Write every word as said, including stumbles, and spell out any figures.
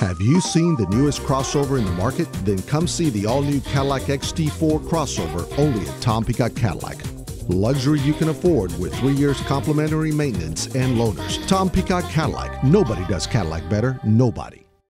Have you seen the newest crossover in the market? Then come see the all-new Cadillac X T four crossover only at Tom Peacock Cadillac. Luxury you can afford with three years complimentary maintenance and loaners. Tom Peacock Cadillac. Nobody does Cadillac better. Nobody.